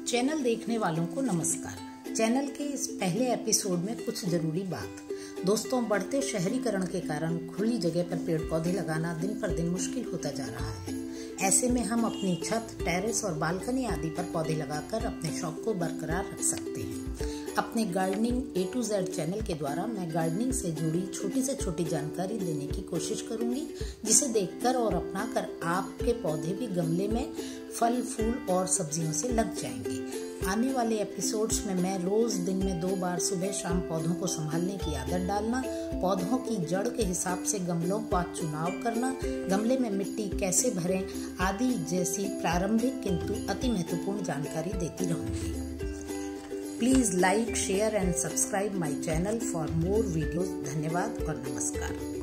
Channel देखने वालों को नमस्कार। चैनल के इस पहले एपिसोड में कुछ जरूरी बात। दोस्तों, बढ़ते शहरीकरण के कारण खुली जगह पर पेड़ पौधे लगाना दिन पर दिन मुश्किल होता जा रहा है। ऐसे में हम अपनी छत, टेरेस और बालकनी आदि पर पौधे लगाकर अपने शौक को बरकरार रख सकते हैं। अपने gardening A to Z channel के द्वारा मैं गार्डनिंग से जुड़ी छोटी से छोटी जानकारी देने की कोशिश करूंगी, जिसे देखकर और अपनाकर आपके पौधे भी गमले में फल, फूल और सब्जियों से लग जाएंगे। आने वाले एपिसोड्स में मैं रोज दिन में 2 बार सुबह शाम पौधों को संभालने की आदत डालना, पौधों की जड़ के हिसाब से गमलों का चुनाव करना, गमले में मिट्टी कैसे भरें आदि जैसी प्रारंभिक किंतु अति महत्वपूर्ण जानकारी देती रहूंगी। Please like, share and subscribe my channel for more videos. धन्यवाद और नमस्कार।